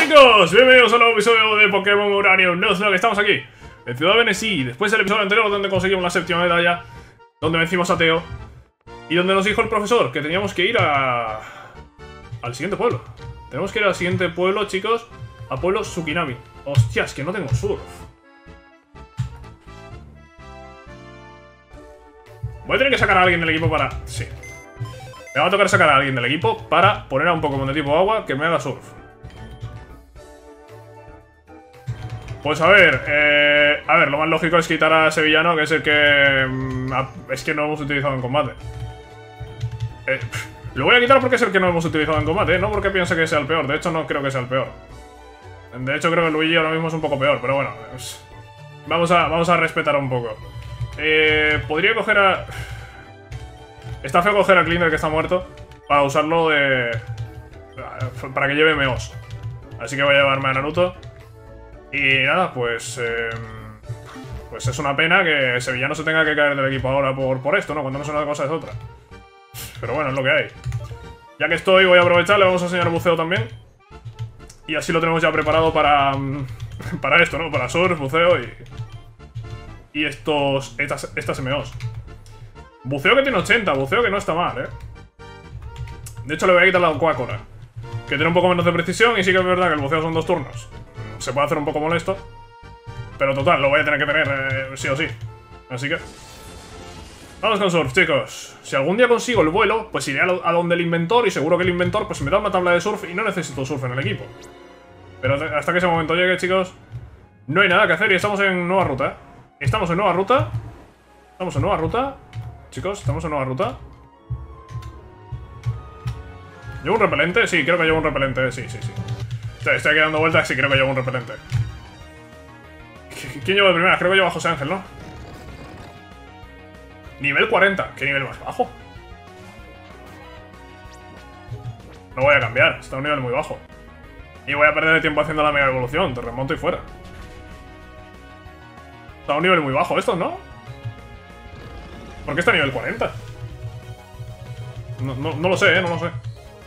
chicos, bienvenidos a un nuevo episodio de Pokémon Uranium Nuzlocke. Estamos aquí, en Ciudad Venecí, después del episodio anterior donde conseguimos la séptima medalla, donde vencimos a Teo, y donde nos dijo el profesor que teníamos que ir al siguiente pueblo. Tenemos que ir al siguiente pueblo, chicos, a pueblo Tsukinami. Hostias, que no tengo surf. Voy a tener que sacar a alguien del equipo para... Sí. Me va a tocar sacar a alguien del equipo para poner a un Pokémon de tipo agua que me haga surf. Pues a ver, lo más lógico es quitar a Sevillano, que es el que... es que no hemos utilizado en combate. Lo voy a quitar porque es el que no hemos utilizado en combate, no porque piense que sea el peor. De hecho, no creo que sea el peor. De hecho, creo que Luigi ahora mismo es un poco peor, pero bueno. Vamos a respetar un poco. Podría coger a... Está feo coger a Cleaner, que está muerto, para usarlo de... para que lleve Meos. Así que voy a llevarme a Naruto. Y nada, pues es una pena que Sevillano se tenga que caer del equipo ahora por esto, ¿no? Cuando no es una cosa es otra. Pero bueno, es lo que hay. Ya que estoy, voy a aprovechar, le vamos a enseñar buceo también. Y así lo tenemos ya preparado para esto, ¿no? Para surf, buceo y estas MOs. Buceo que tiene 80, buceo que no está mal, ¿eh? De hecho, le voy a quitar la Coca-Cola, que tiene un poco menos de precisión, y sí que es verdad que el buceo son 2 turnos. Se puede hacer un poco molesto, pero total, lo voy a tener que tener sí o sí. Así que... vamos con surf, chicos. Si algún día consigo el vuelo, pues iré a donde el inventor, y seguro que el inventor pues me da una tabla de surf y no necesito surf en el equipo. Pero hasta que ese momento llegue, chicos, no hay nada que hacer y estamos en nueva ruta, ¿eh? Estamos en nueva ruta. Estamos en nueva ruta. Chicos, estamos en nueva ruta. ¿Llevo un repelente? Sí, creo que llevo un repelente. Sí. Estoy aquí dando vueltas y creo que llevo un repelente. ¿Quién lleva de primera? Creo que lleva a José Ángel, ¿no? Nivel 40. ¿Qué nivel más bajo? No voy a cambiar. Está a un nivel muy bajo. Y voy a perder el tiempo haciendo la mega evolución. Te remonto y fuera. Está a un nivel muy bajo estos, ¿no? ¿Por qué está a nivel 40? No lo sé, no lo sé.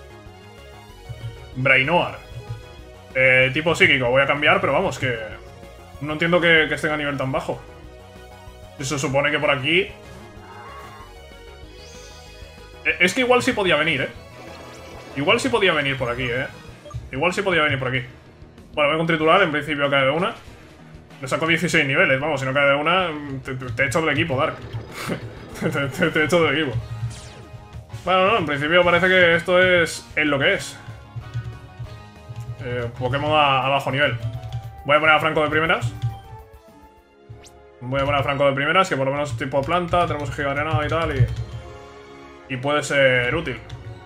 Brainoar. Tipo psíquico, voy a cambiar, pero vamos, que... no entiendo que esté a nivel tan bajo. Se supone que por aquí... es que igual sí podía venir, Igual sí podía venir por aquí, Igual sí podía venir por aquí. Bueno, voy con triturar, en principio cae de una. Le saco 16 niveles, vamos, si no cae de una, te echo del equipo, Dark. te echo del equipo. Bueno, no, en principio parece que esto es lo que es. Pokémon a bajo nivel. Voy a poner a Franco de primeras. Que por lo menos tipo planta, tenemos Giga Arenado y tal, y puede ser útil.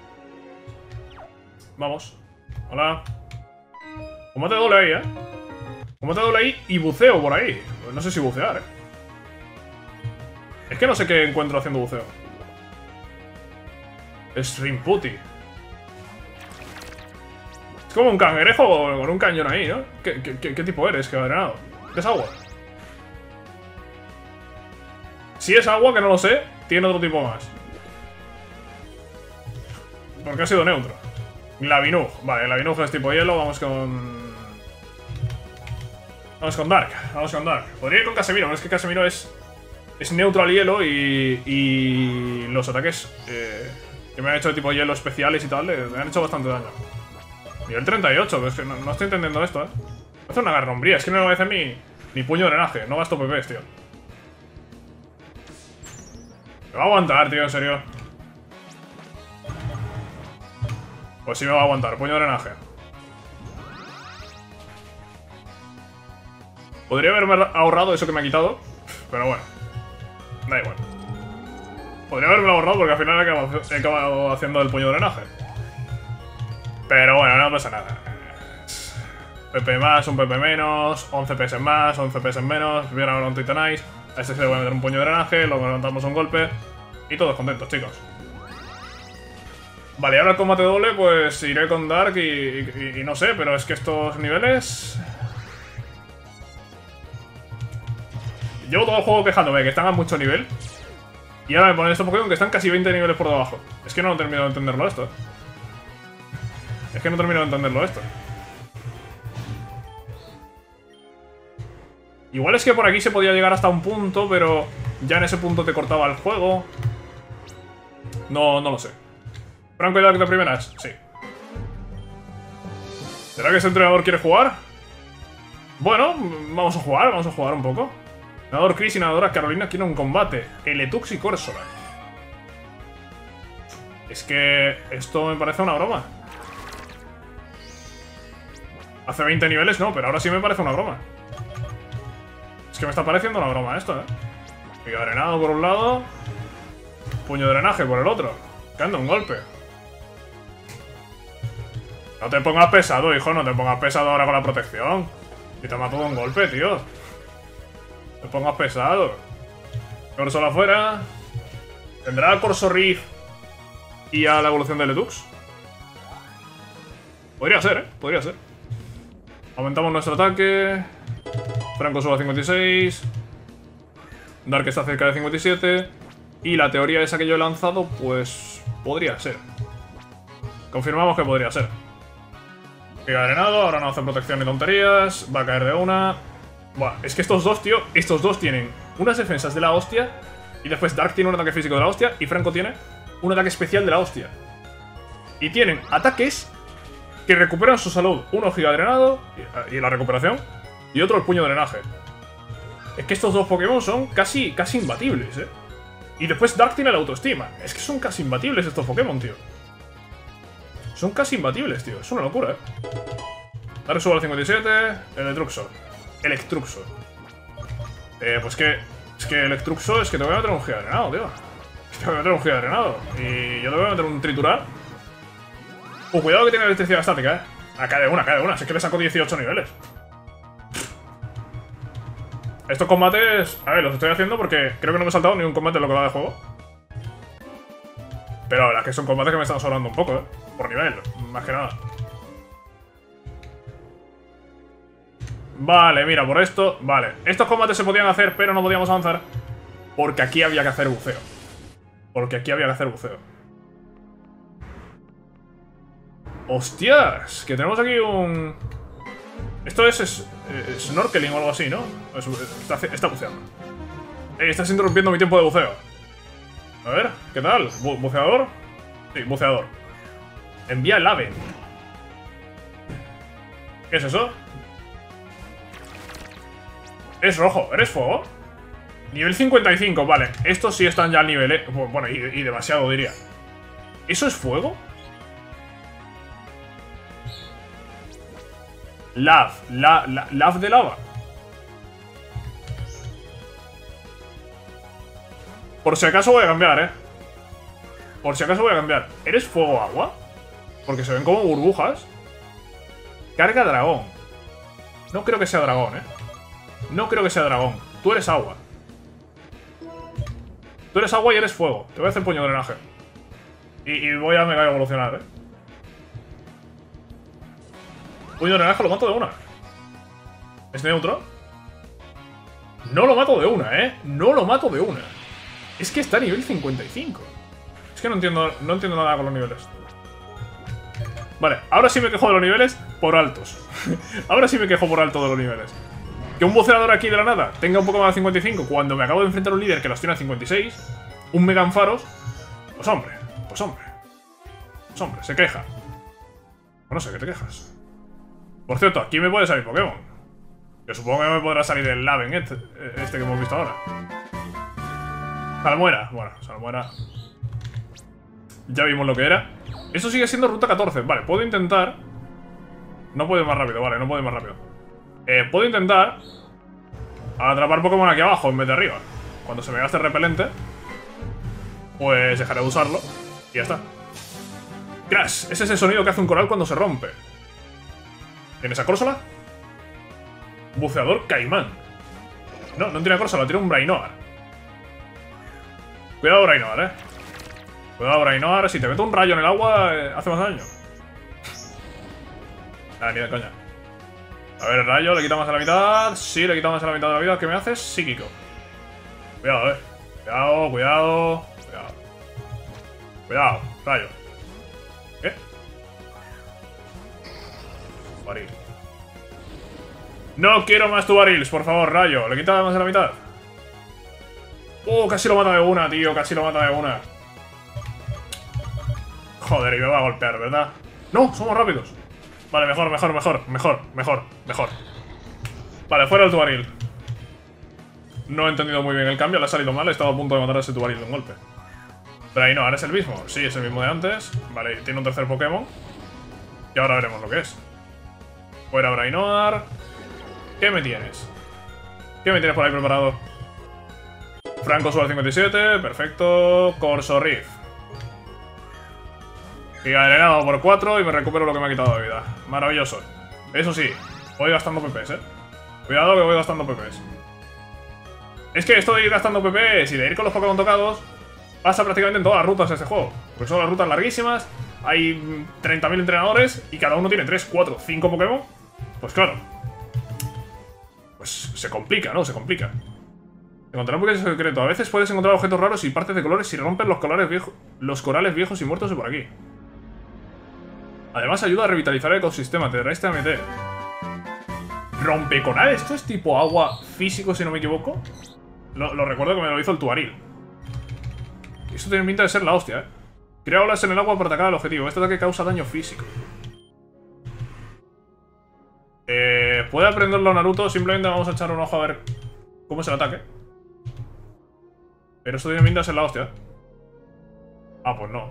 Vamos. Hola. Combate doble ahí, Combate doble ahí y buceo por ahí. Pues no sé si bucear, Es que no sé qué encuentro haciendo buceo. Es Rimputi. Es como un cangrejo con un cañón ahí, ¿no? ¿Qué tipo eres? ¿Qué adrenado? ¿Es agua? Si es agua, que no lo sé, tiene otro tipo más. Porque ha sido neutro. Lavinug. Vale, Lavinug es tipo hielo, vamos con Dark. Podría ir con Casemiro, pero es que Casemiro es neutro al hielo y los ataques que me han hecho de tipo hielo especiales y tal me han hecho bastante daño. Nivel 38, pero es que no estoy entendiendo esto, Voy a hacer una garrombría, es que no me voy a hacer ni puño de drenaje, no gasto PPs, tío. Me va a aguantar, tío, en serio. Pues sí me va a aguantar, puño de drenaje. Podría haberme ahorrado eso que me ha quitado, pero bueno, da igual. Podría haberme ahorrado porque al final he acabado haciendo el puño de drenaje. Pero bueno, no pasa nada. PP más, un PP menos, 11 PS más, 11 PS menos. Viene ahora un Titanize. A este se le voy a meter un puño de drenaje, luego levantamos un golpe. Y todos contentos, chicos. Vale, ahora el combate doble, pues iré con Dark y no sé, pero es que estos niveles... Llevo todo el juego quejándome que están a mucho nivel. Y ahora me ponen estos Pokémon que están casi 20 niveles por debajo. Es que no he terminado de entenderlo esto. Igual es que por aquí se podía llegar hasta un punto, pero ya en ese punto te cortaba el juego. No lo sé. Franco y Dark de primeras, sí. ¿Será que ese entrenador quiere jugar? Bueno, vamos a jugar un poco. Nadador Chris y nadadora Carolina quieren un combate. Eletux y Corsola. Es que esto me parece una broma. Hace 20 niveles no, pero ahora sí me parece una broma. Es que me está pareciendo una broma esto, Pico drenado por un lado. Puño de drenaje por el otro. Que anda un golpe. No te pongas pesado, hijo, no te pongas pesado ahora con la protección. Y te mato de un golpe, tío. No te pongas pesado. Corsola afuera. ¿Tendrá a Corso Riff y a la evolución de Letux? Podría ser, podría ser. Aumentamos nuestro ataque. Franco sube a 56. Dark está cerca de 57. Y la teoría esa que yo he lanzado, pues podría ser. Confirmamos que podría ser. Giga drenado, ahora no hace protección ni tonterías. Va a caer de una. Buah, es que estos dos, tío, estos dos tienen unas defensas de la hostia. Y después Dark tiene un ataque físico de la hostia. Y Franco tiene un ataque especial de la hostia. Y tienen ataques que recuperan su salud. Uno giga drenado y la recuperación. Y otro el puño de drenaje. Es que estos dos Pokémon son casi imbatibles, Y después Dark tiene la autoestima. Es que son casi imbatibles estos Pokémon, tío. Son casi imbatibles, tío. Es una locura, Dark sube al 57. Electruxor. Pues que... Es que Electruxor es que te voy a meter un giga drenado, tío. Es que te voy a meter un giga drenado. Y yo te voy a meter un triturar. Cuidado que tiene electricidad estática, Cae de una. Si es que le saco 18 niveles. Estos combates, a ver, los estoy haciendo porque creo que no me he saltado ni un combate en lo que va de juego. Pero la verdad es que son combates que me están sobrando un poco, por nivel, más que nada. Vale, mira, por esto, vale. Estos combates se podían hacer, pero no podíamos avanzar porque aquí había que hacer buceo. ¡Hostias! Que tenemos aquí un... Esto es snorkeling o algo así, ¿no? Está buceando. Estás interrumpiendo mi tiempo de buceo. A ver, ¿qué tal? ¿Buceador? Sí, buceador. Envía el ave. ¿Qué es eso? Es rojo. ¿Eres fuego? Nivel 55, vale. Estos sí están ya al nivel, Bueno, y demasiado, diría. ¿Eso es fuego? Lav de lava. Por si acaso voy a cambiar, Por si acaso voy a cambiar. ¿Eres fuego agua? Porque se ven como burbujas. Carga dragón. No creo que sea dragón, No creo que sea dragón. Tú eres agua. Tú eres agua y eres fuego. Te voy a hacer puño de drenaje. Y voy a mega evolucionar, Puño de drenaje lo mato de una. ¿Es neutro? No lo mato de una, No lo mato de una. Es que está a nivel 55. Es que no entiendo nada con los niveles. Vale, ahora sí me quejo de los niveles por altos. Ahora sí me quejo por alto de los niveles. Que un buceador aquí de la nada tenga un poco más de 55 cuando me acabo de enfrentar a un líder que los tiene a 56. Un Mega Ampharos. Pues hombre, se queja. No sé, ¿qué te quejas? Por cierto, aquí me puede salir Pokémon. Yo supongo que me podrá salir el Laven este que hemos visto ahora. Salmuera. Bueno, Salmuera. Ya vimos lo que era. Eso sigue siendo ruta 14. Vale, puedo intentar... No puedo ir más rápido, vale, no puedo ir más rápido. Puedo intentar atrapar Pokémon aquí abajo en vez de arriba. Cuando se me gaste el repelente, pues dejaré de usarlo y ya está. Crash, es ese sonido que hace un coral cuando se rompe. ¿Tienes a Corsola? Buceador Caimán. No tiene a Corsola, tiene un Brainoar. Cuidado, Brainoar, Cuidado, Brainoar. Si te meto un rayo en el agua, hace más daño. Nada, ni de coña. A ver, el rayo, le quitamos a la mitad. Sí, le quitamos a la mitad de la vida. ¿Qué me haces? Psíquico. Cuidado, Cuidado, rayo. ¿Qué? Morir. No quiero más Tubarils, por favor, rayo. Le quita más de la mitad. Casi lo mata de una, tío. Casi lo mata de una. Joder, y me va a golpear, ¿verdad? No, somos rápidos. Vale, mejor. Vale, fuera el Tubaril. No he entendido muy bien el cambio, le ha salido mal. He estado a punto de matar a ese Tubaril de un golpe. Pero ahí no, ahora es el mismo. Sí, es el mismo de antes. Vale, tiene un tercer Pokémon. Y ahora veremos lo que es. Fuera Brainoar. ¿Qué me tienes? ¿Qué me tienes por ahí preparado? Franco sube al 57, perfecto. Corso Riff. Giga Drenado por 4 y me recupero lo que me ha quitado de vida. Maravilloso. Eso sí, voy gastando PPs, Cuidado que voy gastando PPs. Es que esto de ir gastando PPs y de ir con los Pokémon tocados pasa prácticamente en todas las rutas de este juego. Porque son las rutas larguísimas, hay 30.000 entrenadores y cada uno tiene 3, 4, 5 Pokémon. Pues claro. Pues se complica, ¿no? Se complica. Encontrar un Pokémon secreto. A veces puedes encontrar objetos raros y partes de colores si rompes los corales viejos y muertos de por aquí. Además ayuda a revitalizar el ecosistema. Te dará este AMT. ¿Rompecoral? ¿Esto es tipo agua físico, si no me equivoco? Lo recuerdo que me lo hizo el Tubaril. Esto tiene pinta de ser la hostia, Crea olas en el agua para atacar al objetivo. Este ataque causa daño físico. Puede aprenderlo Naruto. Simplemente vamos a echar un ojo a ver cómo es el ataque. Pero esto tiene pinta de ser la hostia. Ah, pues no.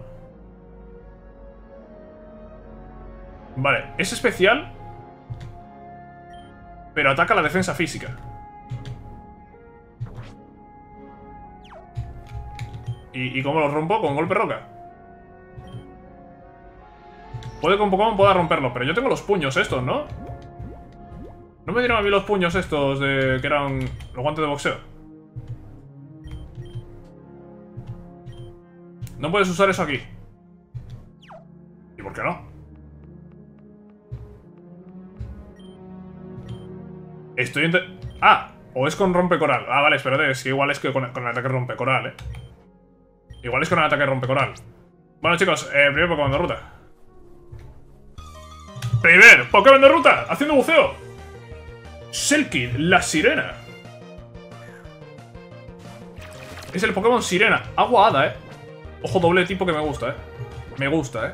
Vale, es especial, pero ataca la defensa física. ¿Y cómo lo rompo? Con golpe roca. Puede que un Pokémon pueda romperlo, pero yo tengo los puños estos, ¿no? ¿No me dieron a mí los puños estos de que eran los guantes de boxeo? No puedes usar eso aquí. ¿Y por qué no? Ah, o es con rompecoral. Ah, vale, espérate, es que igual es que con el ataque rompecoral, Igual es con el ataque rompecoral. Bueno, chicos, primer Pokémon de ruta. ¡Primer Pokémon de ruta! ¡Haciendo buceo! Selkid, la sirena. Es el Pokémon sirena. Agua hada, Ojo doble tipo que me gusta, Me gusta,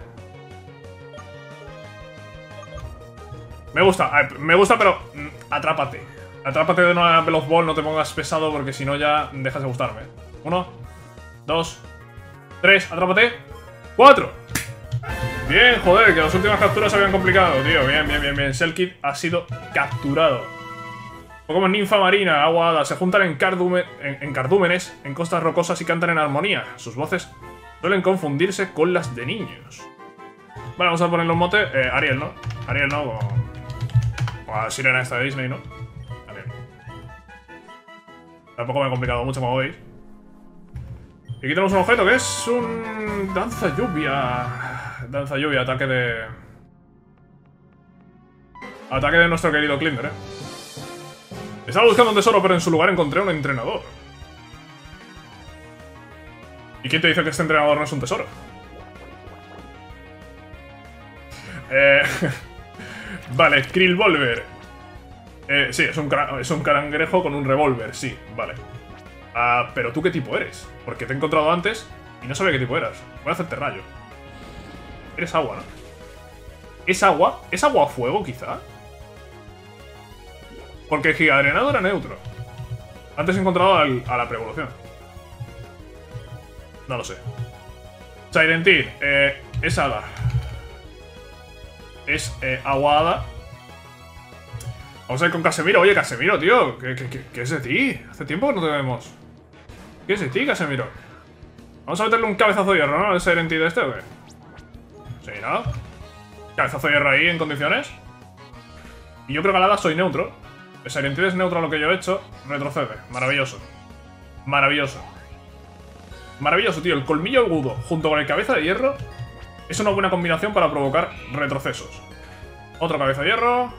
Me gusta, pero atrápate. Atrápate de una Veloz Ball, no te pongas pesado porque si no ya dejas de gustarme. 1, 2, 3, atrápate. 4. Bien, joder, que las últimas capturas se habían complicado, tío. Bien. Selkid ha sido capturado. Pokémon ninfa marina, agua hada, se juntan en cardúmenes, en costas rocosas y cantan en armonía. Sus voces suelen confundirse con las de niños. Vale, vamos a ponerle un mote. Ariel, ¿no? Ariel, ¿no? Como la sirena esta de Disney, ¿no? Ariel. Tampoco me he complicado mucho, como veis. Y aquí tenemos un objeto que es un... Danza lluvia. Danza lluvia, ataque de... Ataque de nuestro querido Clinder, Estaba buscando un tesoro, pero en su lugar encontré un entrenador. ¿Y quién te dice que este entrenador no es un tesoro? Vale, Krillvolver. Sí, es un cangrejo con un revólver, sí, vale. Pero ¿tú qué tipo eres? Porque te he encontrado antes y no sabía qué tipo eras. Voy a hacerte rayo. Eres agua, ¿no? ¿Es agua? ¿Es agua o fuego, quizá? Porque el Giga Drenado era neutro. Antes he encontrado a la preevolución. No lo sé. Sirentil, es hada. Es agua hada. Vamos a ir con Casemiro. Oye, Casemiro, tío. ¿Qué es de ti? Hace tiempo que no te vemos. ¿Qué es de ti, Casemiro? Vamos a meterle un cabezazo de hierro, ¿no? ¿El Sirentil de este o qué? Sí, ¿no? Cabezazo de hierro ahí en condiciones. Y yo creo que al hada soy neutro. El Sirentil es neutro a lo que yo he hecho. Retrocede. Maravilloso. Maravilloso. Maravilloso, tío. El colmillo agudo junto con el cabeza de hierro es una buena combinación para provocar retrocesos. Otro cabeza de hierro.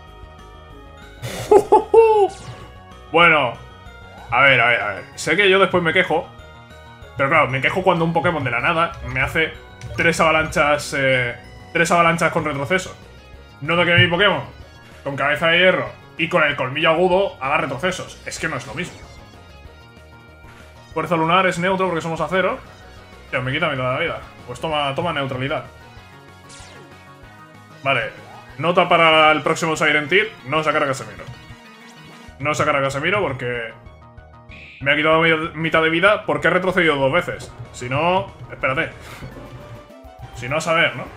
Bueno. A ver. Sé que yo después me quejo. Pero claro, me quejo cuando un Pokémon de la nada me hace 3 avalanchas. 3 avalanchas con retroceso. No de que mi Pokémon con cabeza de hierro y con el colmillo agudo haga retrocesos. Es que no es lo mismo. Fuerza lunar es neutro porque somos acero. Tío, me quita mitad de la vida. Pues toma neutralidad. Vale. Nota para el próximo Siren Tear: no sacar a Casemiro. No sacar a Casemiro porque me ha quitado mitad de vida porque he retrocedido 2 veces. Si no, espérate. Si no, a saber, ¿no?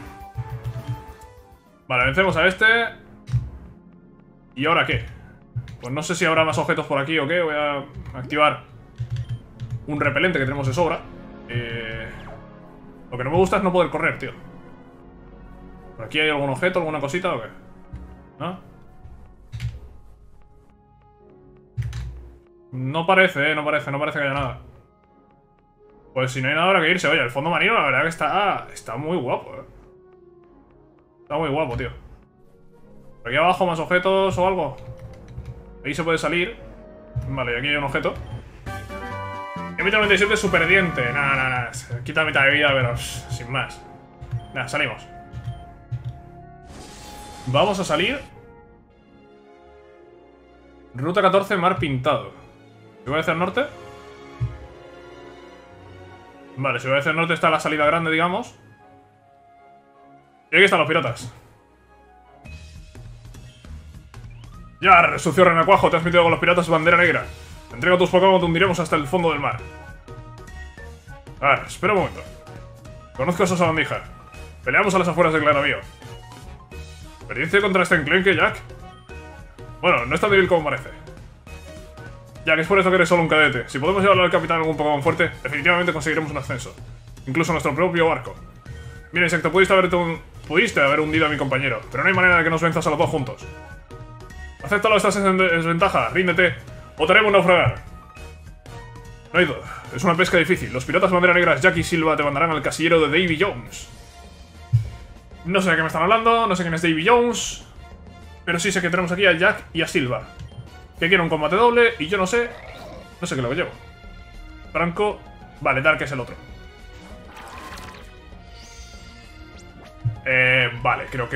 Vale, vencemos a este. ¿Y ahora qué? Pues no sé si habrá más objetos por aquí o qué. Voy a activar un repelente que tenemos de sobra. Lo que no me gusta es no poder correr, tío. ¿Por aquí hay algún objeto, alguna cosita o qué? ¿No? No parece, no parece que haya nada. Pues si no hay nada habrá que irse. Oye, el fondo marino la verdad que está muy guapo, Está muy guapo, tío. Por aquí abajo más objetos o algo. Ahí se puede salir. Vale, y aquí hay un objeto. M97 super diente. Nada. Quita mitad de vida, pero sin más. Nada, salimos. Vamos a salir. Ruta 14, mar pintado. ¿Si voy hacia el norte? Vale, si voy hacia el norte está la salida grande, digamos. Y aquí están los piratas. Ya, sucio renacuajo, te has metido con los piratas bandera negra. Te entrego tus Pokémon, te hundiremos hasta el fondo del mar. A ver, espera un momento. Conozco a esa sabandija. Peleamos a las afueras de Claravío. ¿Experiencia contra este enclenque, Jack? Bueno, no es tan débil como parece. Jack, es por eso que eres solo un cadete. Si podemos llevarlo al capitán a algún Pokémon fuerte, definitivamente conseguiremos un ascenso. Incluso nuestro propio barco. Mira, Insecto, pudiste haber hundido a mi compañero, pero no hay manera de que nos venzas a los dos juntos. Acéptalo, estás en desventaja, ríndete, o te haremos naufragar. No hay duda, es una pesca difícil. Los piratas bandera negras Jack y Silva te mandarán al casillero de Davy Jones. No sé de qué me están hablando, no sé quién es Davy Jones, pero sí sé que tenemos aquí a Jack y a Silva, que quieren un combate doble y yo no sé qué es lo que llevo. Franco, vale, Dark es el otro. Vale, creo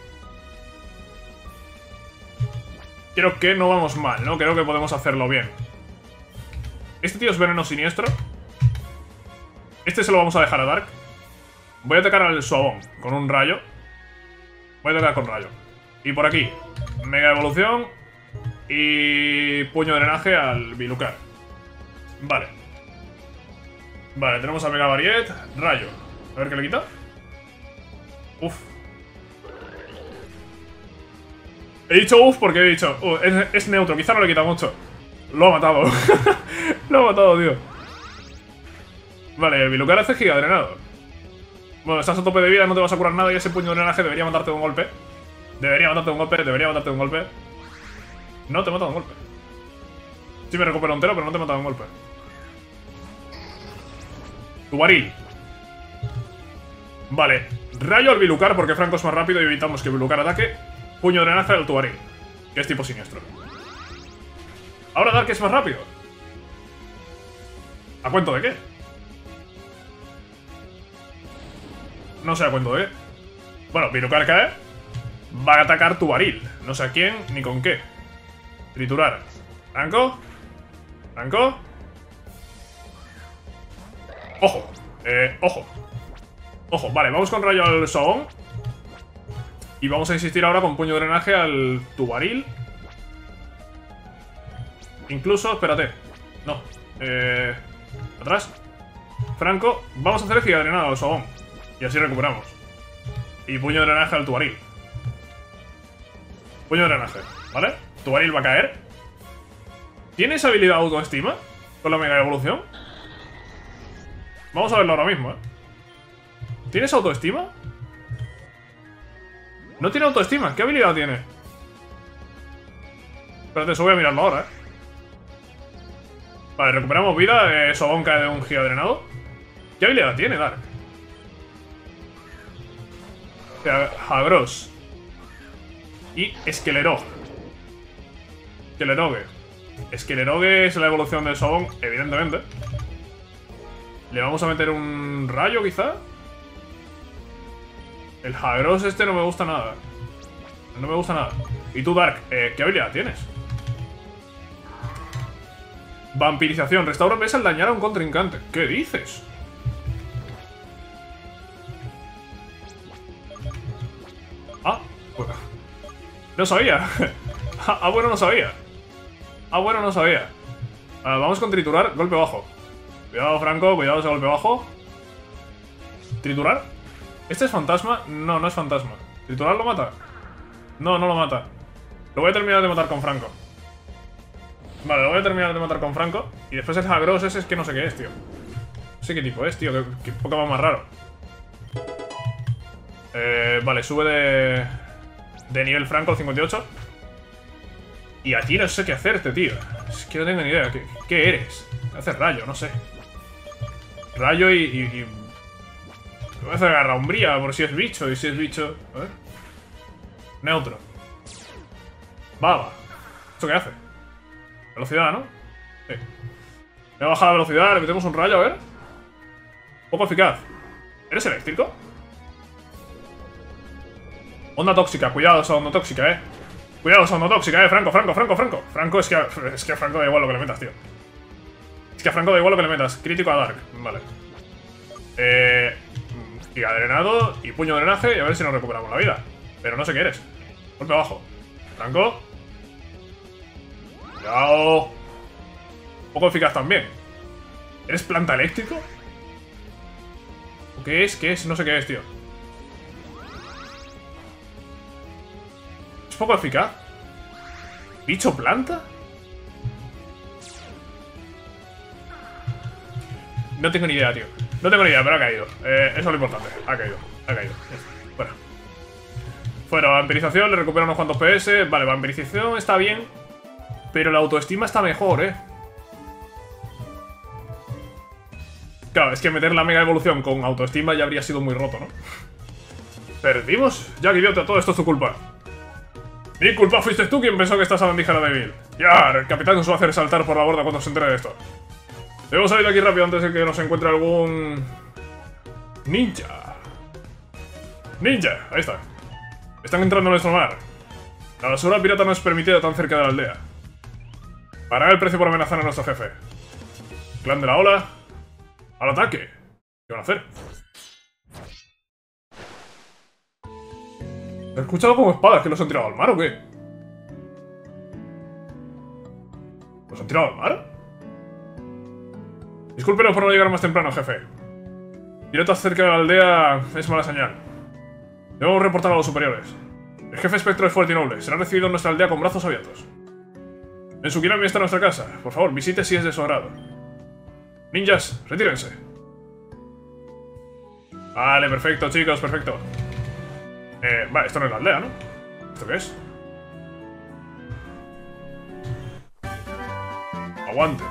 que no vamos mal, ¿no? Creo que podemos hacerlo bien. Este tío es veneno siniestro. Este se lo vamos a dejar a Dark. Voy a atacar al Suabón con un rayo. Voy a atacar con rayo. Y por aquí, mega evolución y puño de drenaje al Bilucar. Vale. Vale, tenemos a Mega Variet, rayo. A ver qué le quita. Uf. He dicho uf porque he dicho es neutro, quizá no le quita mucho. Lo ha matado. Lo ha matado, tío. Vale, el Bilucar hace giga drenado. Bueno, estás a tope de vida, no te vas a curar nada y ese puño de drenaje debería matarte de un golpe. Debería matarte de un golpe. No te mata de un golpe. Sí me recupero entero, pero no te mata de un golpe. Tu baril. Vale, rayo al Bilucar porque Franco es más rápido y evitamos que Bilucar ataque. Puño de drenaje al Tubaril, que es tipo siniestro. Ahora Dark es más rápido. ¿A cuento de qué? No sé a cuento de qué. Bueno, Bilucar cae. Va a atacar Tubaril. No sé a quién ni con qué. Triturar. ¿Franco? ¿Franco? Ojo. Ojo. Ojo, vale, vamos con rayo al Sogon. Y vamos a insistir ahora con puño de drenaje al Tubaril. Incluso, espérate. No. Atrás. Franco. Vamos a hacer giga drenado al Sogon. Y así recuperamos. Y puño de drenaje al Tubaril. Puño de drenaje, ¿vale? Tubaril va a caer. ¿Tienes habilidad autoestima con la mega evolución? Vamos a verlo ahora mismo, ¿Tienes autoestima? No tiene autoestima. ¿Qué habilidad tiene? Espérate, eso voy a mirarlo ahora, Vale, recuperamos vida. Sobón cae de un giga drenado. ¿Qué habilidad tiene, Dark? Hagros. Y Esquelerogue. Esquelerogue es la evolución del Sobón, evidentemente. Le vamos a meter un rayo, quizá. El Hagros este no me gusta nada. No me gusta nada. Y tú, Dark, ¿qué habilidad tienes? Vampirización. Restaura PS al dañar a un contrincante. ¿Qué dices? Ah, bueno. No sabía. Ah, bueno, no sabía. Ah, bueno, no sabía. Vamos con triturar, golpe bajo. Cuidado, Franco, cuidado ese golpe bajo. ¿Triturar? ¿Este es fantasma? No, no es fantasma. ¿Triturar lo mata? No, no lo mata. Lo voy a terminar de matar con Franco. Vale, lo voy a terminar de matar con Franco. Y después el Hagros ese es que no sé qué es, tío. No sé qué tipo es, tío. Qué Pokémon más raro. Vale, sube de nivel Franco al 58. Y a ti no sé qué hacerte, tío. Es que no tengo ni idea. ¿Qué eres? Haces rayo, no sé. Rayo y... voy a hacer garra umbría por si es bicho. Y si es bicho... A ver. Neutro. Baba. ¿Esto qué hace? Velocidad, ¿no? Sí. Le baja la velocidad, le metemos un rayo, a ver. Poco eficaz. ¿Eres eléctrico? Onda tóxica, cuidado esa onda tóxica, Cuidado esa onda tóxica, Franco. Franco, es que a Franco da igual lo que le metas, tío. Es que a Franco da igual lo que le metas. Crítico a Dark, vale. Giga drenado y puño de drenaje y a ver si nos recuperamos la vida. Pero no sé qué eres. Golpe abajo. Franco. Cuidado. Poco eficaz también. ¿Eres planta eléctrico? ¿O qué es? ¿Qué es? No sé qué es, tío. ¿Es poco eficaz? ¿Bicho planta? No tengo ni idea, tío. No tengo ni idea, pero ha caído. Eso es lo importante. Ha caído. Bueno. Fuera, vampirización, le recupera unos cuantos PS. Vale, vampirización está bien. Pero la autoestima está mejor, Claro, es que meter la mega evolución con autoestima ya habría sido muy roto, ¿no? ¿Perdimos? Jack, idiota, todo esto es tu culpa. Mi culpa, fuiste tú quien pensó que esta sabandija era débil. Ya, el capitán nos va a hacer saltar por la borda cuando se entere de esto. Debemos salir de aquí rápido antes de que nos encuentre algún... ninja. Ninja, ahí está. Están entrando en nuestro mar. La basura pirata no es permitida tan cerca de la aldea. Pagar el precio por amenazar a nuestro jefe. Clan de la ola. ¡Al ataque! ¿Qué van a hacer? ¿He escuchado como espadas que los han tirado al mar o qué? ¿Los han tirado al mar? Discúlpenos por no llegar más temprano, jefe. Piratas cerca de la aldea es mala señal. Debemos reportar a los superiores. El jefe espectro es fuerte y noble. Será recibido en nuestra aldea con brazos abiertos. En Tsukinami está nuestra casa. Por favor, visite si es de su agrado. Ninjas, retírense. Vale, perfecto, chicos, perfecto. Vale, esto no es la aldea, ¿no? ¿Esto qué es? Aguante.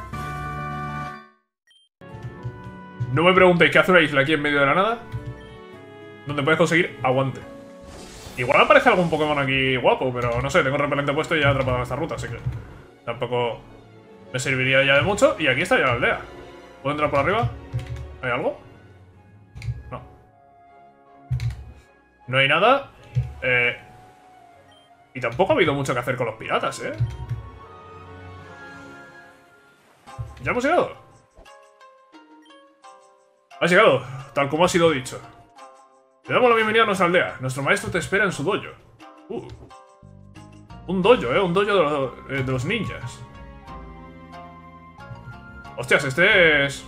No me preguntéis qué hace una isla aquí en medio de la nada, donde puedes conseguir aguante. Igual aparece algún Pokémon aquí guapo, pero no sé, tengo repelente puesto y ya he atrapado en esta ruta, así que tampoco me serviría ya de mucho. Y aquí está ya la aldea. ¿Puedo entrar por arriba? ¿Hay algo? No. No hay nada. Y tampoco ha habido mucho que hacer con los piratas, ¿Ya hemos llegado? Has llegado, tal como ha sido dicho. Te damos la bienvenida a nuestra aldea. Nuestro maestro te espera en su dojo. Un dojo, un dojo de los ninjas. Hostias, este es...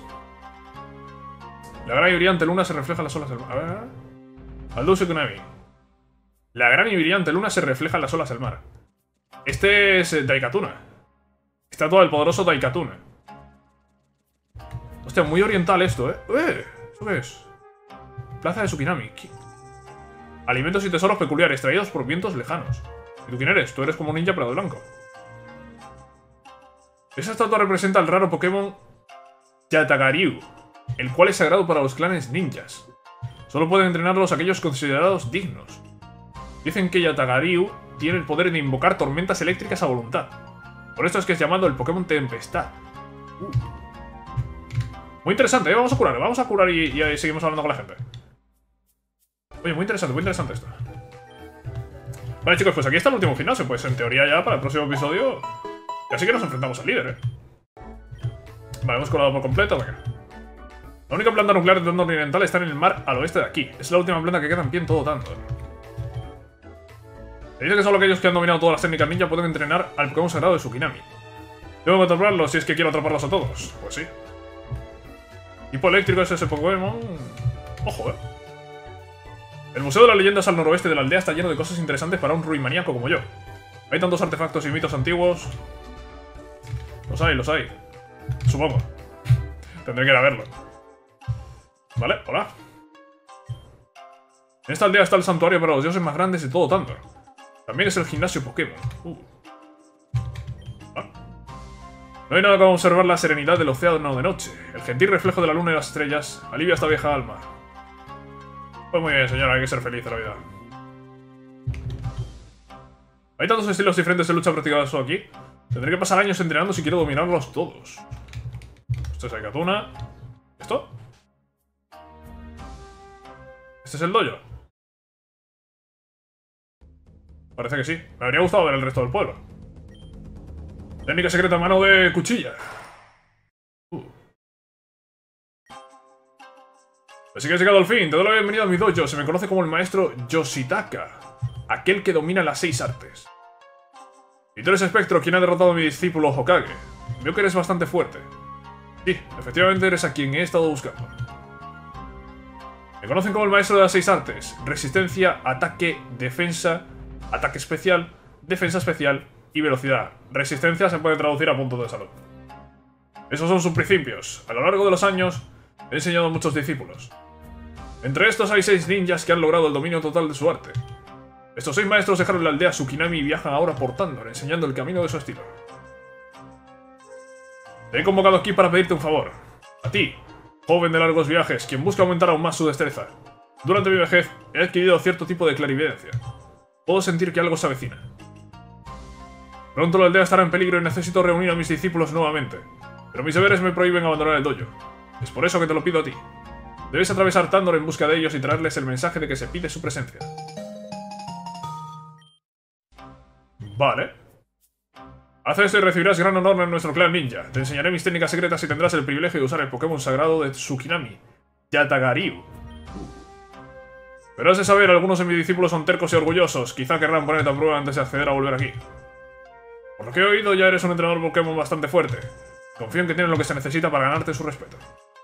La gran y brillante luna se refleja en las olas del mar. A ver. Aldous Tsukinami. La gran y brillante luna se refleja en las olas del mar. Este es Daikatuna. Estatua del poderoso Daikatuna. Hostia, muy oriental esto, ¿Eso qué es? Plaza de Tsukinami. Alimentos y tesoros peculiares traídos por vientos lejanos. ¿Y tú quién eres? Tú eres como un ninja pero de blanco. Esa estatua representa al raro Pokémon Yatagaryu, el cual es sagrado para los clanes ninjas. Solo pueden entrenarlos aquellos considerados dignos. Dicen que Yatagaryu tiene el poder de invocar tormentas eléctricas a voluntad. Por esto es que es llamado el Pokémon Tempestad. Muy interesante, Vamos a curar y seguimos hablando con la gente. Oye, muy interesante esto. Vale, chicos, pues aquí está el último gimnasio. Pues en teoría ya para el próximo episodio ya sí que nos enfrentamos al líder, Vale, hemos colado por completo, venga. La única planta nuclear de Tandor Oriental está en el mar al oeste de aquí. Es la última planta que queda en pie en todo Tandor. Se dice que solo aquellos que han dominado todas las técnicas ninja pueden entrenar al Pokémon sagrado de Tsukinami. Tengo que atraparlos si es que quiero atraparlos a todos. Pues sí. Tipo eléctrico es ese Pokémon. Ojo, El Museo de las Leyendas al noroeste de la aldea está lleno de cosas interesantes para un ruimaníaco como yo. Hay tantos artefactos y mitos antiguos. Los hay. Supongo. Tendré que ir a verlo. Vale, hola. En esta aldea está el santuario para los dioses más grandes de todo Tandor. También es el gimnasio Pokémon. No hay nada como observar la serenidad del océano de noche. El gentil reflejo de la luna y las estrellas alivia esta vieja alma. Pues muy bien, señora, hay que ser feliz en la vida. Hay tantos estilos diferentes de lucha practicados aquí. Tendré que pasar años entrenando si quiero dominarlos todos. Esto es Aikatuna. ¿Esto? ¿Este es el dojo? Parece que sí. Me habría gustado ver el resto del pueblo. Técnica secreta a mano de cuchilla. Así que has llegado al fin. Te doy la bienvenida a mi dojo. Se me conoce como el maestro Yoshitaka. Aquel que domina las 6 artes. Y tú eres Espectro, quien ha derrotado a mi discípulo Hokage. Veo que eres bastante fuerte. Sí, efectivamente eres a quien he estado buscando. Me conocen como el maestro de las 6 artes. Resistencia, ataque, defensa, ataque especial, defensa especial y velocidad. Resistencia se puede traducir a puntos de salud. Esos son sus principios. A lo largo de los años he enseñado a muchos discípulos. Entre estos hay 6 ninjas que han logrado el dominio total de su arte. Estos 6 maestros dejaron la aldea Tsukinami y viajan ahora por Tandor, enseñando el camino de su estilo. Te he convocado aquí para pedirte un favor. A ti, joven de largos viajes, quien busca aumentar aún más su destreza. Durante mi vejez he adquirido cierto tipo de clarividencia. Puedo sentir que algo se avecina. Pronto la aldea estará en peligro y necesito reunir a mis discípulos nuevamente. Pero mis deberes me prohíben abandonar el dojo. Es por eso que te lo pido a ti. Debes atravesar Tandor en busca de ellos y traerles el mensaje de que se pide su presencia. Vale. Haz esto y recibirás gran honor en nuestro clan ninja. Te enseñaré mis técnicas secretas y tendrás el privilegio de usar el Pokémon sagrado de Tsukinami, Yatagariu. Pero has de saber, algunos de mis discípulos son tercos y orgullosos. Quizá querrán ponerte a prueba antes de acceder a volver aquí. Por lo que he oído, ya eres un entrenador Pokémon bastante fuerte. Confío en que tienes lo que se necesita para ganarte su respeto.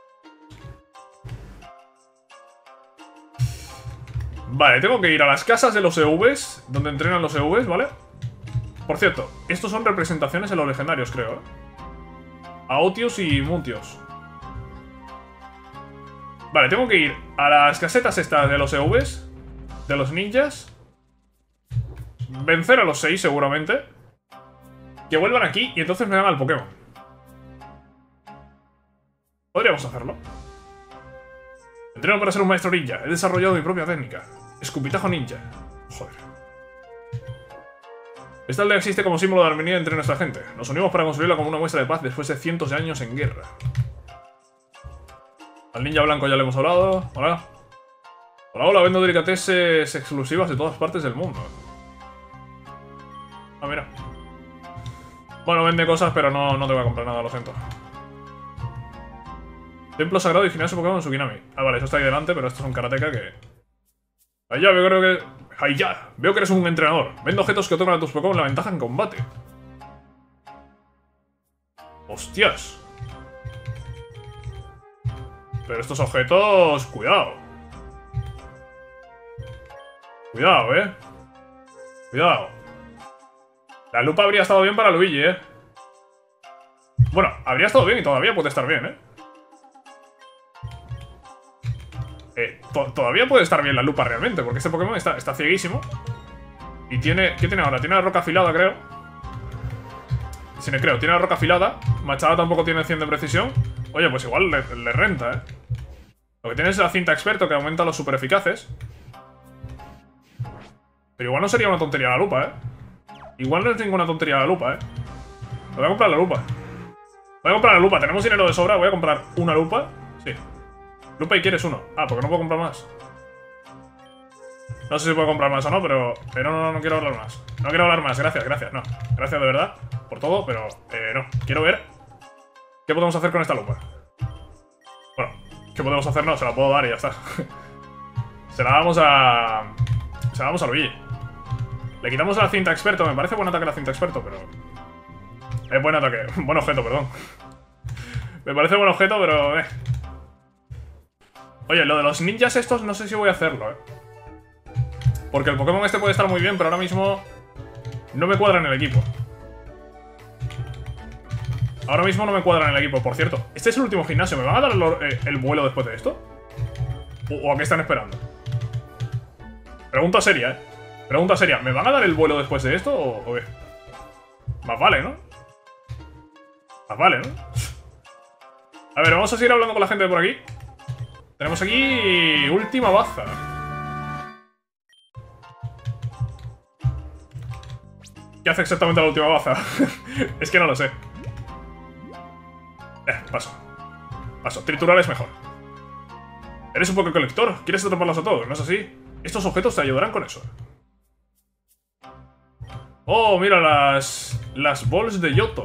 Vale, tengo que ir a las casas de los EVs, donde entrenan los EVs, ¿vale? Por cierto, estos son representaciones en los legendarios, creo, Aotios y Muntios. Vale, tengo que ir a las casetas estas de los EVs, de los ninjas. Vencer a los 6, seguramente. Que vuelvan aquí y entonces me dan al Pokémon. Podríamos hacerlo. Entreno para ser un maestro ninja. He desarrollado mi propia técnica. Escupitajo ninja. Joder. Esta aldea existe como símbolo de armonía entre nuestra gente. Nos unimos para construirla como una muestra de paz después de cientos de años en guerra. Al ninja blanco ya le hemos hablado. Hola. Hola, hola. Vendo delicatessen exclusivas de todas partes del mundo. Ah, mira. Bueno, vende cosas, pero no te voy a comprar nada, lo siento. Templo sagrado y gimnasio Pokémon Tsukinami. Ah, vale, eso está ahí delante, pero esto es un karateka que... Ahí ya, creo que... Ahí ya, veo que eres un entrenador. Vendo objetos que otorgan a tus Pokémon la ventaja en combate. Hostias. Pero estos objetos... Cuidado. Cuidado, Cuidado. La lupa habría estado bien para Luigi, Bueno, habría estado bien y todavía puede estar bien, Todavía puede estar bien la lupa realmente, porque este Pokémon está cieguísimo. Y tiene... ¿Qué tiene ahora? Tiene la roca afilada, creo. Sí, creo, tiene la roca afilada. Machada tampoco tiene 100 de precisión. Oye, pues igual le renta, Lo que tiene es la cinta experto que aumenta los super eficaces. Pero igual no sería una tontería la lupa, Igual no es ninguna tontería la lupa, Voy a comprar la lupa. Voy a comprar la lupa. Tenemos dinero de sobra. Voy a comprar una lupa. Sí. Lupa y quieres uno. Ah, porque no puedo comprar más. No sé si puedo comprar más o no, pero no quiero hablar más. No quiero hablar más, gracias, no. Gracias de verdad por todo, pero no. Quiero ver qué podemos hacer con esta lupa. Bueno, ¿qué podemos hacer? No, se la puedo dar y ya está. Se la damos a... Se la damos a Luigi. Le quitamos la cinta experto. Me parece buen ataque la cinta experto, pero... Es buen ataque. Buen objeto, perdón. Me parece buen objeto, pero... Oye, lo de los ninjas estos no sé si voy a hacerlo, porque el Pokémon este puede estar muy bien, pero ahora mismo no me cuadra en el equipo. Ahora mismo no me cuadra en el equipo. Por cierto, este es el último gimnasio. ¿Me van a dar el vuelo después de esto? ¿O a qué están esperando? Pregunta seria, Pregunta seria. ¿Me van a dar el vuelo después de esto o qué? Más vale, ¿no? Más vale, ¿no? A ver, vamos a seguir hablando con la gente de por aquí. Tenemos aquí... Última baza. ¿Qué hace exactamente la última baza? Es que no lo sé. Paso. Paso. Triturar es mejor. Eres un poco colector. ¿Quieres atraparlos a todos? ¿No es así? Estos objetos te ayudarán con eso. Oh, mira las balls de Yoto.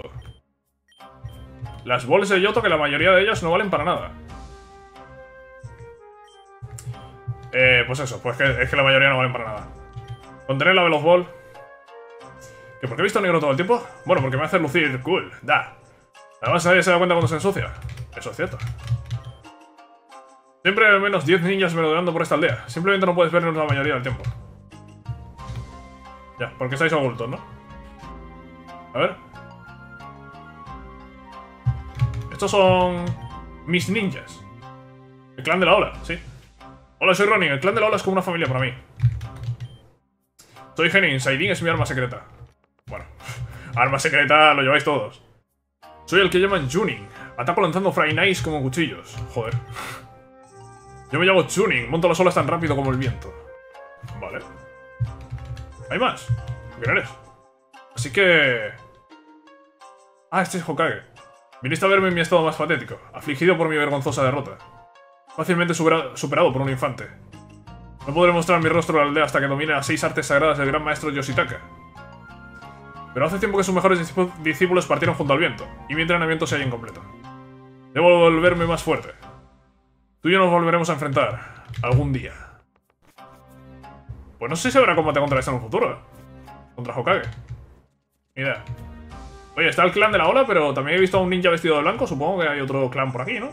Las balls de Yoto, que la mayoría de ellas no valen para nada. Pues eso, pues es que la mayoría no valen para nada. Contener la Veloz Ball. ¿Que por qué he visto negro todo el tiempo? Bueno, porque me hace lucir cool. Da. Además nadie se da cuenta cuando se ensucia. Eso es cierto. Siempre hay al menos 10 ninjas merodeando por esta aldea. Simplemente no puedes verlos la mayoría del tiempo. Ya, porque estáis ocultos, ¿no? A ver. Estos son... mis ninjas. El clan de la ola, sí. Hola, soy Ronin. El clan de la ola es como una familia para mí. Soy Genin. Saidin es mi arma secreta. Bueno, arma secreta lo lleváis todos. Soy el que llaman Junin. Ataco lanzando Fry Nice como cuchillos. Joder. Yo me llamo Junin. Monto las olas tan rápido como el viento. Vale. ¿Hay más? ¿Quién eres? Así que... Ah, este es Hokage. Viniste a verme en mi estado más patético, afligido por mi vergonzosa derrota. Fácilmente superado por un infante. No podré mostrar mi rostro a la aldea hasta que domine las 6 artes sagradas del gran maestro Yoshitaka. Pero hace tiempo que sus mejores discípulos partieron junto al viento, y mi entrenamiento se halla incompleto. Debo volverme más fuerte. Tú y yo nos volveremos a enfrentar, algún día. Pues no sé si habrá combate contra esto en un futuro, contra Hokage. Ni idea. Oye, está el clan de la ola, pero también he visto a un ninja vestido de blanco. Supongo que hay otro clan por aquí, ¿no?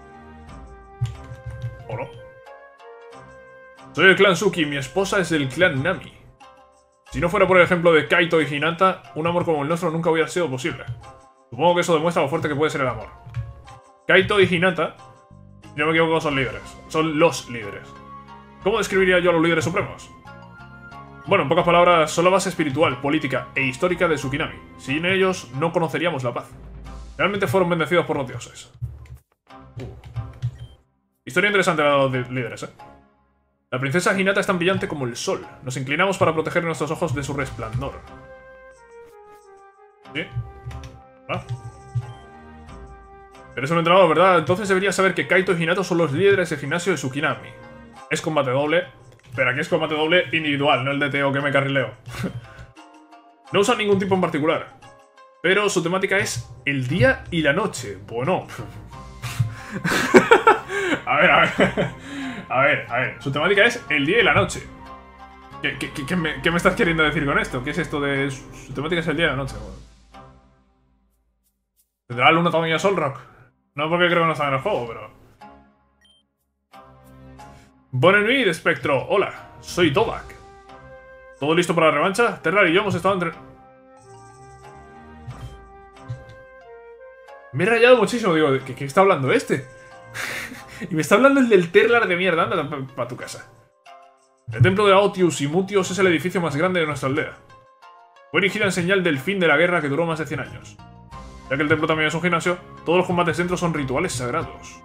¿O no? Soy el clan Suki y mi esposa es del clan Nami. Si no fuera por el ejemplo de Kaito y Hinata, un amor como el nuestro nunca hubiera sido posible. Supongo que eso demuestra lo fuerte que puede ser el amor. Kaito y Hinata, si no me equivoco, son líderes. Son los líderes. ¿Cómo describiría yo a los líderes supremos? Bueno, en pocas palabras, son la base espiritual, política e histórica de Tsukinami. Sin ellos, no conoceríamos la paz. Realmente fueron bendecidos por los dioses. Historia interesante la de los líderes, La princesa Hinata es tan brillante como el sol. Nos inclinamos para proteger nuestros ojos de su resplandor. ¿Sí? ¿Ah? Eres un entrenador, ¿verdad? Entonces deberías saber que Kaito y Hinata son los líderes del gimnasio de Tsukinami. Es combate doble, pero aquí es combate doble individual, no el de Teo que me carrileo. No usan ningún tipo en particular, pero su temática es el día y la noche. Bueno... A ver, su temática es el día y la noche. ¿Qué me estás queriendo decir con esto? ¿Qué es esto de su temática es el día y la noche? Bueno. ¿Tendrá luna tamaño Solrock? No porque creo que no está en el juego, pero... Bonne nuit, Espectro. Hola, soy Tobak. ¿Todo listo para la revancha? Terrar y yo hemos estado entre... Me he rayado muchísimo, digo, ¿qué está hablando este? Y me está hablando el del Terlar de mierda, anda para tu casa. El templo de Aotius y Mutios es el edificio más grande de nuestra aldea. Fue erigido en señal del fin de la guerra que duró más de 100 años. Ya que el templo también es un gimnasio, todos los combates dentro son rituales sagrados.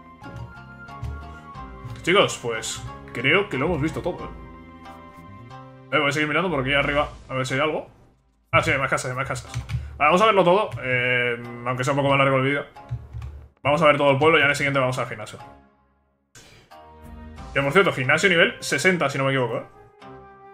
Chicos, pues creo que lo hemos visto todo, voy a seguir mirando por aquí arriba, a ver si hay algo. Ah, sí, hay más casas, hay más casas. Vale, vamos a verlo todo, aunque sea un poco más largo el vídeo. Vamos a ver todo el pueblo y en el siguiente vamos al gimnasio. Que por cierto, gimnasio nivel 60, si no me equivoco,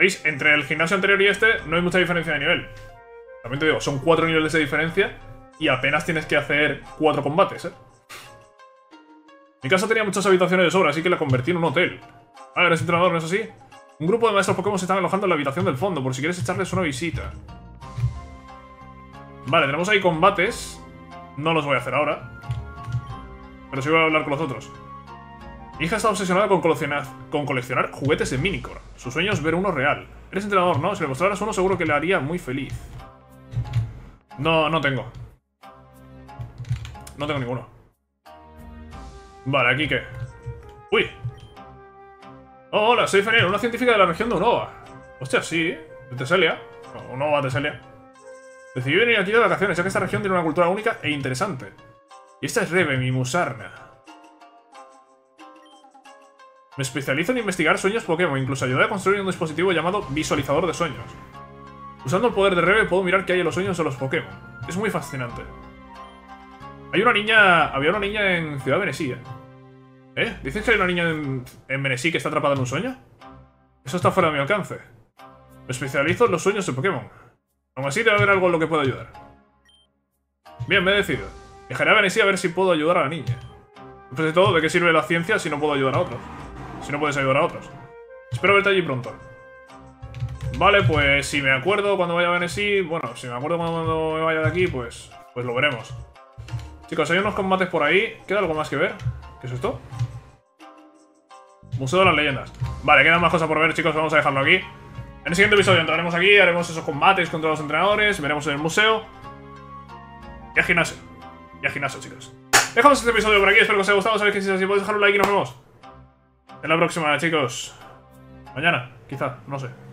¿Veis? Entre el gimnasio anterior y este no hay mucha diferencia de nivel. También te digo, son 4 niveles de diferencia y apenas tienes que hacer 4 combates, ¿eh? Mi casa tenía muchas habitaciones de sobra, así que la convertí en un hotel. Ah, eres entrenador, ¿no es así? Un grupo de maestros Pokémon se están alojando en la habitación del fondo, por si quieres echarles una visita. Vale, tenemos ahí combates. No los voy a hacer ahora. Pero sí voy a hablar con los otros. Mi hija está obsesionada con coleccionar juguetes de Minicore. Su sueño es ver uno real. Eres entrenador, ¿no? Si le mostraras uno seguro que le haría muy feliz. No tengo. No tengo ninguno. Vale, ¿aquí qué? ¡Uy! Oh, hola, soy Fenrir, una científica de la región de Unova. Hostia, sí, de Teselia. Unova, Teselia. Decidí venir aquí de vacaciones, ya que esta región tiene una cultura única e interesante. Y esta es Rebe, mi musarna. Me especializo en investigar sueños Pokémon, incluso ayudé a construir un dispositivo llamado visualizador de sueños. Usando el poder de Rebe puedo mirar qué hay en los sueños de los Pokémon. Es muy fascinante. Había una niña en Ciudad Venesí, ¿eh? ¿Dices que hay una niña en Venesí que está atrapada en un sueño? Eso está fuera de mi alcance. Me especializo en los sueños de Pokémon. Aún así debe haber algo en lo que pueda ayudar. Bien, me he decidido. Viajaré a Venesí a ver si puedo ayudar a la niña. Después de todo, ¿de qué sirve la ciencia si no puedo ayudar a otros? Si no puedes ayudar a otros. Espero verte allí pronto. Vale, pues si me acuerdo cuando vaya a Venesí... Bueno, si me acuerdo cuando me vaya de aquí, pues lo veremos. Chicos, hay unos combates por ahí. ¿Queda algo más que ver? ¿Qué es esto? Museo de las Leyendas. Vale, quedan más cosas por ver, chicos. Vamos a dejarlo aquí. En el siguiente episodio entraremos aquí, haremos esos combates contra los entrenadores, veremos en el museo. Y al gimnasio. Y al gimnasio, chicos. Dejamos este episodio por aquí, espero que os haya gustado. Sabéis que si es así podéis dejar un like y nos vemos en la próxima, chicos. Mañana, quizá, no sé.